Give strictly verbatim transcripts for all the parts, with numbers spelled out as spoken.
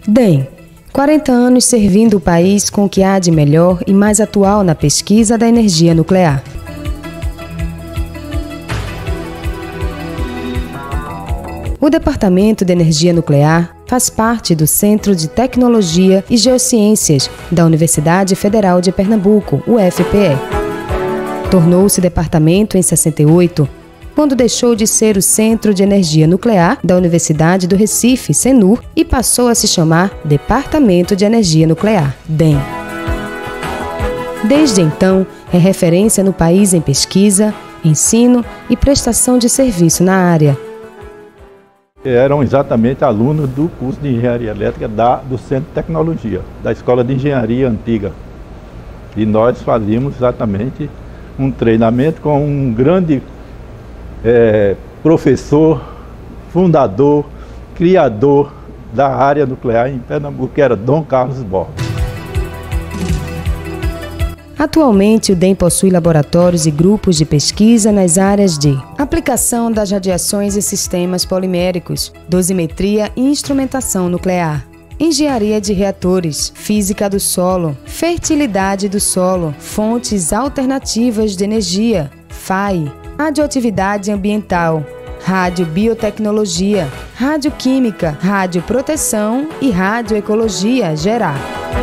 D E M, quarenta anos servindo o país com o que há de melhor e mais atual na pesquisa da energia nuclear. O Departamento de Energia Nuclear faz parte do Centro de Tecnologia e Geociências da Universidade Federal de Pernambuco, U F P E. Tornou-se departamento em sessenta e oito, quando deixou de ser o Centro de Energia Nuclear da Universidade do Recife, CENUR, e passou a se chamar Departamento de Energia Nuclear, D E M. Desde então, é referência no país em pesquisa, ensino e prestação de serviço na área. Eram exatamente alunos do curso de Engenharia Elétrica da, do Centro de Tecnologia, da Escola de Engenharia Antiga. E nós fazíamos exatamente um treinamento com um grande é, professor, fundador, criador da área nuclear em Pernambuco, que era Dom Carlos Borges. Atualmente, o D E M possui laboratórios e grupos de pesquisa nas áreas de aplicação das radiações em sistemas poliméricos, dosimetria e instrumentação nuclear, engenharia de reatores, física do solo, fertilidade do solo, fontes alternativas de energia, F A I, radioatividade ambiental, radiobiotecnologia, radioquímica, radioproteção e radioecologia geral.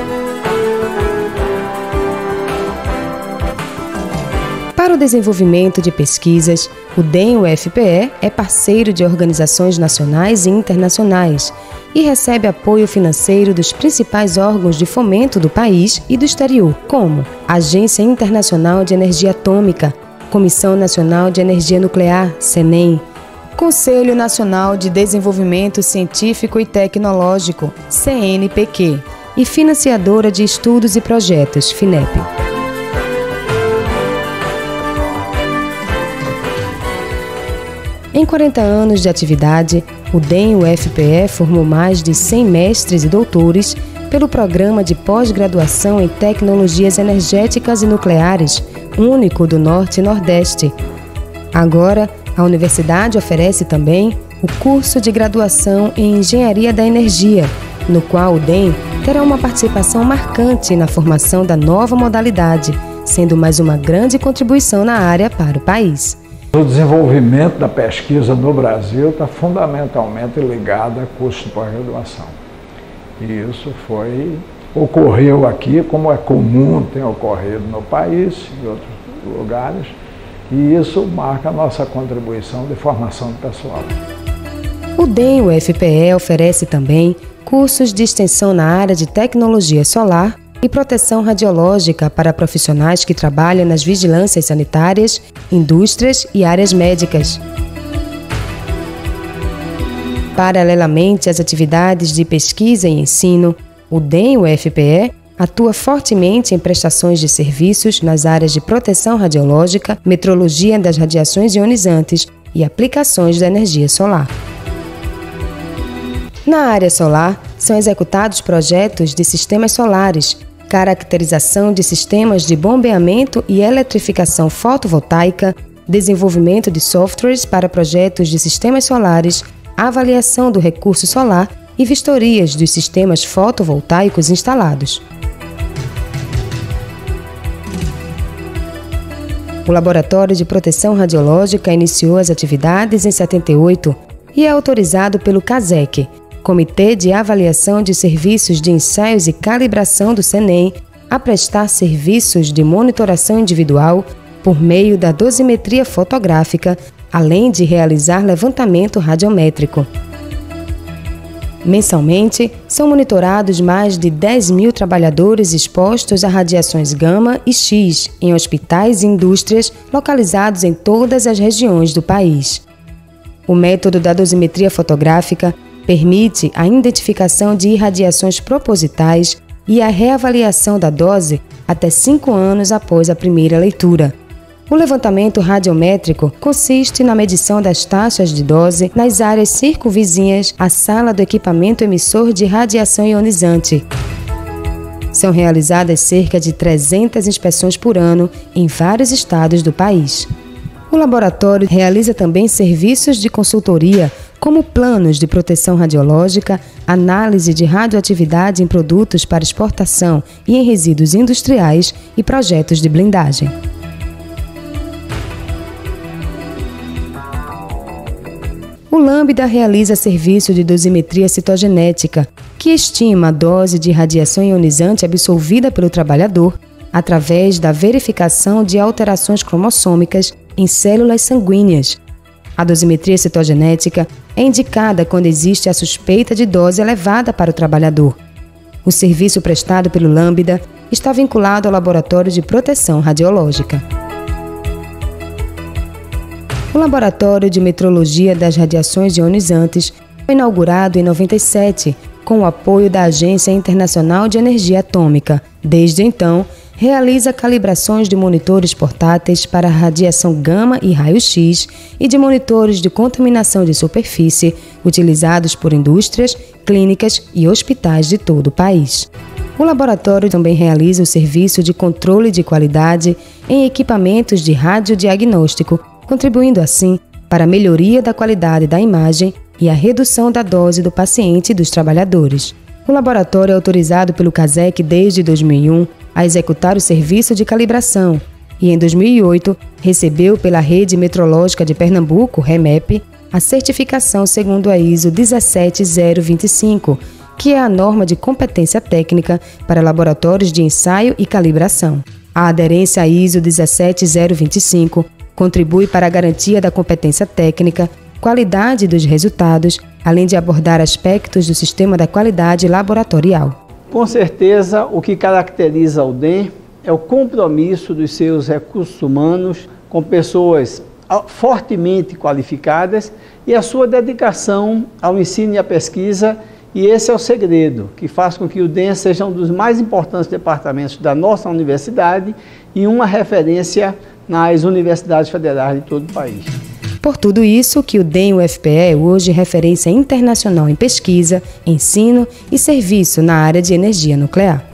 Para o desenvolvimento de pesquisas, o D E M U F P E é parceiro de organizações nacionais e internacionais e recebe apoio financeiro dos principais órgãos de fomento do país e do exterior, como Agência Internacional de Energia Atômica, Comissão Nacional de Energia Nuclear, CENEM, Conselho Nacional de Desenvolvimento Científico e Tecnológico, C N P Q, e financiadora de estudos e projetos, FINEP. Em quarenta anos de atividade, o D E M U F P E formou mais de cem mestres e doutores pelo Programa de Pós-Graduação em Tecnologias Energéticas e Nucleares, único do Norte e Nordeste. Agora, a universidade oferece também o curso de graduação em Engenharia da Energia, no qual o D E M terá uma participação marcante na formação da nova modalidade, sendo mais uma grande contribuição na área para o país. O desenvolvimento da pesquisa no Brasil está fundamentalmente ligado a curso de pós-graduação. E isso foi, ocorreu aqui, como é comum, tem ocorrido no país e outros lugares, e isso marca a nossa contribuição de formação do pessoal. O D E M U F P E oferece também cursos de extensão na área de tecnologia solar e proteção radiológica para profissionais que trabalham nas vigilâncias sanitárias, indústrias e áreas médicas. Paralelamente às atividades de pesquisa e ensino, o D E M U F P E atua fortemente em prestações de serviços nas áreas de proteção radiológica, metrologia das radiações ionizantes e aplicações da energia solar. Na área solar, são executados projetos de sistemas solares, caracterização de sistemas de bombeamento e eletrificação fotovoltaica, desenvolvimento de softwares para projetos de sistemas solares, avaliação do recurso solar e vistorias dos sistemas fotovoltaicos instalados. O Laboratório de Proteção Radiológica iniciou as atividades em setenta e oito e é autorizado pelo CASEC, Comitê de Avaliação de Serviços de Ensaios e Calibração do CENEM, a prestar serviços de monitoração individual por meio da dosimetria fotográfica, além de realizar levantamento radiométrico. Mensalmente, são monitorados mais de dez mil trabalhadores expostos a radiações gama e X em hospitais e indústrias localizados em todas as regiões do país. O método da dosimetria fotográfica permite a identificação de irradiações propositais e a reavaliação da dose até cinco anos após a primeira leitura. O levantamento radiométrico consiste na medição das taxas de dose nas áreas circunvizinhas à sala do equipamento emissor de radiação ionizante. São realizadas cerca de trezentas inspeções por ano em vários estados do país. O laboratório realiza também serviços de consultoria como planos de proteção radiológica, análise de radioatividade em produtos para exportação e em resíduos industriais e projetos de blindagem. O Lambda realiza serviço de dosimetria citogenética, que estima a dose de radiação ionizante absorvida pelo trabalhador através da verificação de alterações cromossômicas em células sanguíneas. A dosimetria citogenética é indicada quando existe a suspeita de dose elevada para o trabalhador. O serviço prestado pelo Lambda está vinculado ao Laboratório de Proteção Radiológica. O Laboratório de Metrologia das Radiações Ionizantes foi inaugurado em noventa e sete, com o apoio da Agência Internacional de Energia Atômica. Desde então, realiza calibrações de monitores portáteis para radiação gama e raio-x e de monitores de contaminação de superfície utilizados por indústrias, clínicas e hospitais de todo o país. O laboratório também realiza o serviço de controle de qualidade em equipamentos de radiodiagnóstico, contribuindo assim para a melhoria da qualidade da imagem e a redução da dose do paciente e dos trabalhadores. O laboratório é autorizado pelo CASEC desde dois mil e um a executar o serviço de calibração e, em dois mil e oito, recebeu pela Rede Metrológica de Pernambuco, REMEP, a certificação segundo a I S O dezessete zero vinte e cinco, que é a norma de competência técnica para laboratórios de ensaio e calibração. A aderência à I S O dezessete zero vinte e cinco contribui para a garantia da competência técnica, qualidade dos resultados, além de abordar aspectos do sistema da qualidade laboratorial. Com certeza, o que caracteriza o D E M é o compromisso dos seus recursos humanos com pessoas fortemente qualificadas e a sua dedicação ao ensino e à pesquisa, e esse é o segredo que faz com que o D E M seja um dos mais importantes departamentos da nossa universidade e uma referência nas universidades federais de todo o país. Por tudo isso que o D E M U F P E é hoje referência internacional em pesquisa, ensino e serviço na área de energia nuclear.